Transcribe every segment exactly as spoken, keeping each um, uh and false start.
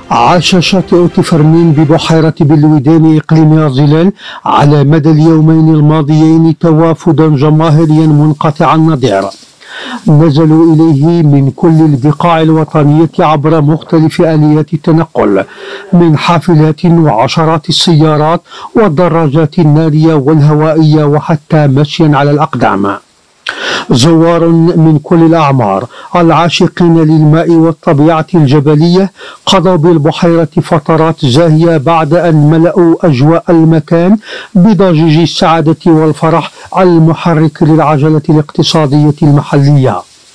عاش شاطئ تفرنين ببحيرة بالودان إقليم الظلال على مدى اليومين الماضيين توافدا جماهيريا منقطع النظير. نزلوا إليه من كل البقاع الوطنية عبر مختلف آليات التنقل، من حافلات وعشرات السيارات والدراجات النارية والهوائية وحتى مشيا على الأقدام. زوار من كل الأعمار العاشقين للماء والطبيعة الجبلية قضوا بالبحيرة فترات زاهية بعد أن ملأوا أجواء المكان بضجيج السعادة والفرح المحرك للعجلة الاقتصادية المحلية.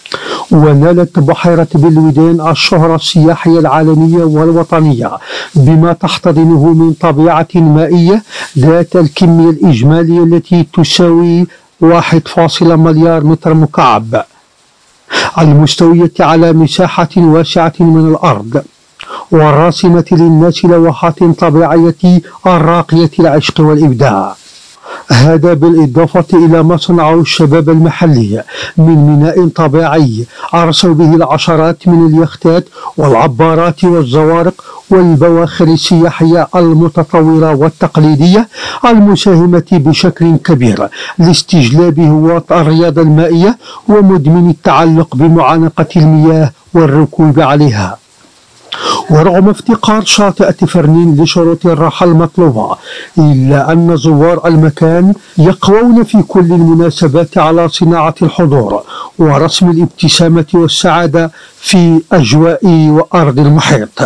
ونالت بحيرة بالودان الشهرة السياحية العالمية والوطنية بما تحتضنه من طبيعة مائية ذات الكمية الإجمالية التي تساوي واحد فاصلة مليار متر مكعب، المستوية على مساحة واسعة من الأرض، والراسمة للناس لوحات طبيعية الراقية العشق والإبداع. هذا بالإضافة إلى ما صنعه الشباب المحلي من ميناء طبيعي أرسوا به العشرات من اليختات والعبارات والزوارق والبواخر السياحية المتطورة والتقليدية المساهمة بشكل كبير لاستجلاب هواة الرياضة المائية ومدمن التعلق بمعانقة المياه والركوب عليها. ورغم افتقار شاطئ تفرنين لشروط الراحة المطلوبة، إلا أن زوار المكان يقوون في كل المناسبات على صناعة الحضور ورسم الابتسامة والسعادة في أجواء وأرض المحيط.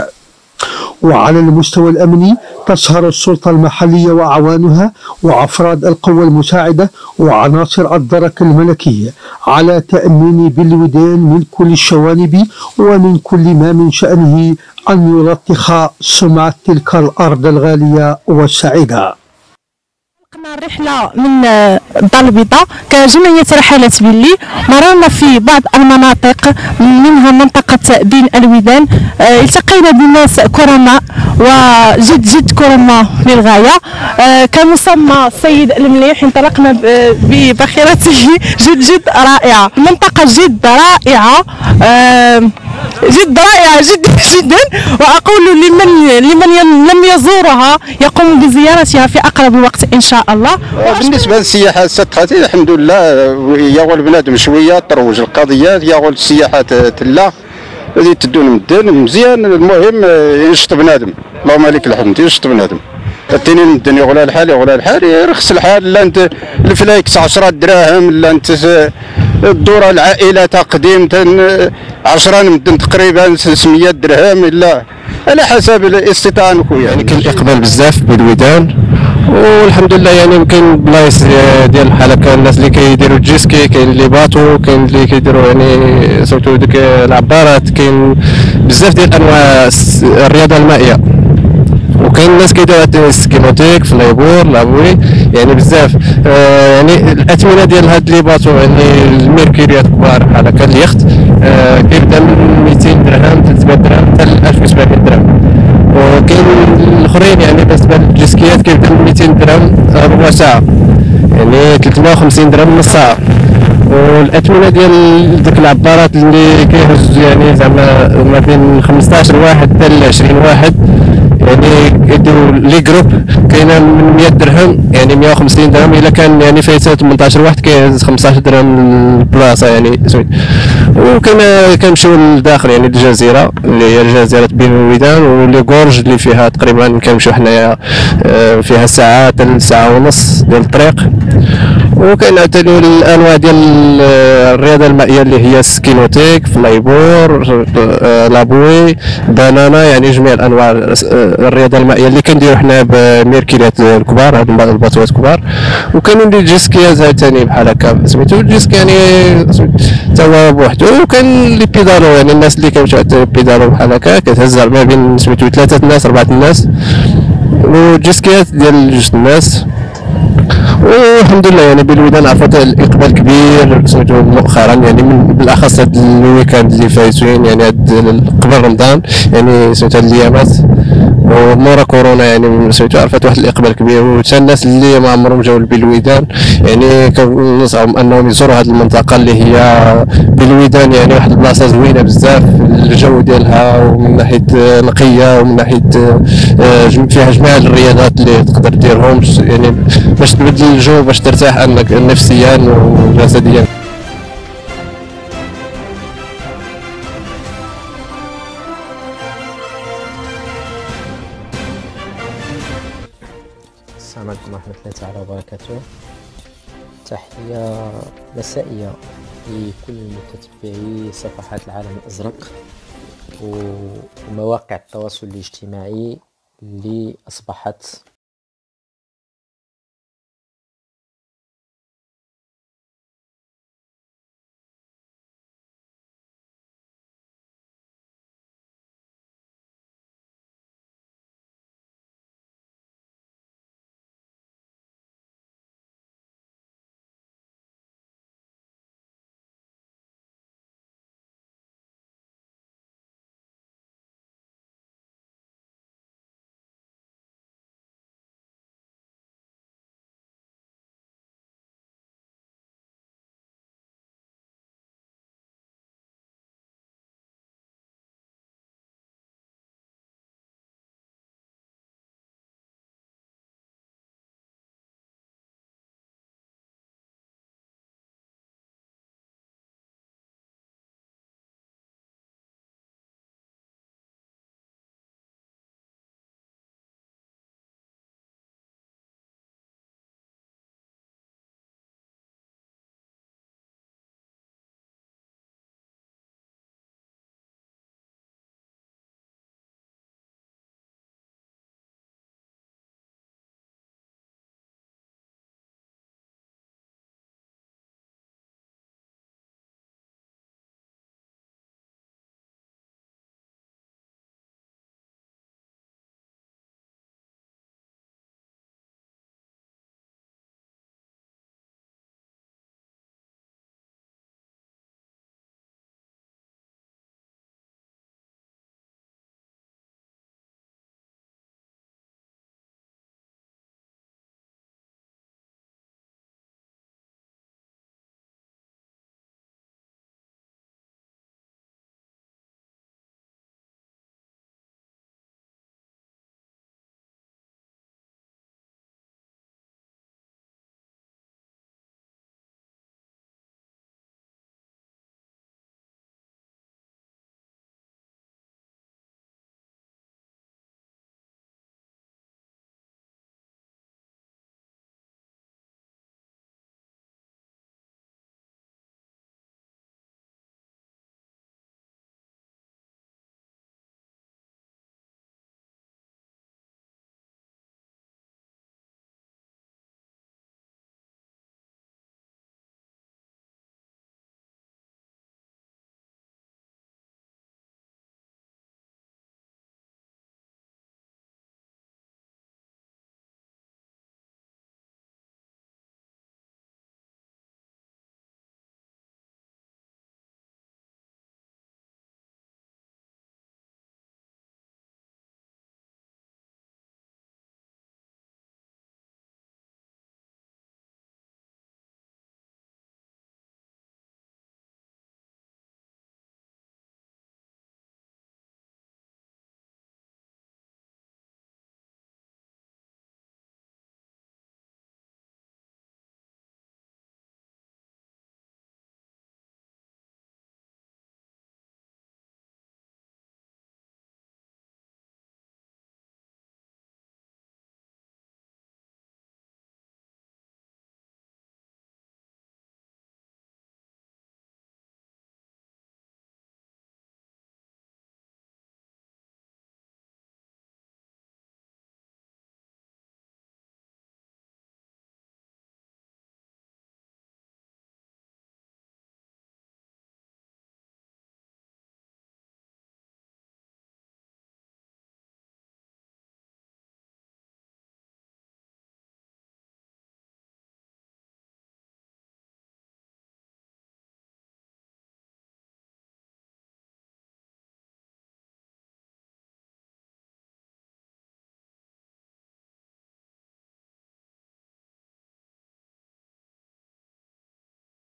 وعلى المستوى الأمني تسهر السلطة المحلية وأعوانها وأفراد القوى المساعدة وعناصر الدرك الملكي على تأمين بالودان من كل الشوانب ومن كل ما من شأنه أن يلطخ سمعة تلك الأرض الغالية والسعيدة. بدأنا الرحلة من الدار البيضاء كجمعية رحلات باللي مررنا في بعض المناطق منها منطقة بين الودان، التقينا بناس كرماء وجد جد كرماء للغاية. كمسمى السيد المليح انطلقنا بباخرته جد جد رائعة، المنطقة جد رائعة جد رائعة جدا جدا، وأقول لمن لمن لم يزورها يقوم بزيارتها في أقرب وقت إن شاء الله. بالنسبة للسياحة السطحية الحمد لله يا غول بنادم شوية تروج القضيات، يا غول السياحة تلا هذه تدون مدن مزيان. المهم ينشط بنادم، اللهم لك الحمد ينشط بنادم. التنين مدن يا غول الحال يا غول الحال يرخص الحال، لا انت الفلايكس عشرة دراهم، لا انت الدورة العائلة تقديم عشرة مدن تقريبا ستمية درهم، الا على حسب الاستطاعة خويا. يعني كاين الاقبال بزاف بالودان والحمد لله. يعني يمكن بلايص ديال بحال هكا الناس اللي كيديروا الجيسكي، كاين اللي باتو، كاين اللي كيديروا يعني سورتو ديك العبارات، كاين بزاف ديال انواع الرياضه المائيه. وكاين الناس كيديروا سكينوتيك في ليبور لابوي، يعني بزاف آه يعني الاثمنه ديال هاد لي باتو يعني الميركوريات كبار بحال هكا اليخت آه كيبدا من مئتين درهم ثلاثمية درهم حتى ل ألف وسبعمية درهم. وكاين الاخرين يعني بالنسبه للجيسكيات كيبدا من مئتين درهم ربع ساعه، يعني ثلاثمية وخمسين درهم نص ساعه. والاثمنه ديال ديك العبارات اللي كيهز يعني زعما ما بين خمسطاش واحد حتى ل عشرين واحد، يعني كيديروا لي جروب كاينه من مية درهم يعني مية وخمسين درهم، الا كان يعني فايته ثمنطاش واحد كيهز خمسطاش درهم البلاصه يعني سويت. وكان كنمشيو للداخل يعني الجزيره اللي هي جزيره بين الودان ولي غورج اللي فيها تقريبا كنمشيو حنايا فيها ساعه حتى ساعه ونص ديال الطريق. وكاين عاوتاني الانواع ديال الرياضه المائيه اللي هي سكينوتيك فلايبور لابوي بانانا، يعني جميع الانواع الرياضه المائيه اللي كنديروا حنا بميركوريات الكبار هاد الباطوات الكبار. وكاينين دي جيسكيات عاوتاني بحال هكا سميتو الجيسكي يعني حتى هو بوحدو. وكاين لي بيدالو يعني الناس اللي كيمشيو بيدالو بحال هكا كتهز ما بين سميتو ثلاثه الناس اربعه الناس، والجيسكيات ديال جوج الناس. والحمد لله يعني بالودان عرفت الاقبال كبير سميتو مؤخرا، يعني من بالاخص هاد الويكاند اللي فايتين يعني هاد قبل رمضان يعني سميتو هاد الايامات ومورا كورونا يعني سميتو عرفت واحد الاقبال كبير، وحتى الناس اللي ما عمرهم جاوا لبلويدان يعني كنصحهم انهم يزوروا هذه المنطقه اللي هي بلويدان. يعني واحد البلاصه زوينه بزاف، الجو ديالها ومن ناحيه نقيه ومن ناحيه فيها جميع الرياضات اللي تقدر ديرهم يعني باش تبدل الجو باش ترتاح انك نفسيا وجسديا. السلام عليكم ورحمة الله تعالى وبركاته. تحية مسائية لكل متتبعي صفحات العالم الأزرق ومواقع التواصل الاجتماعي اللي أصبحت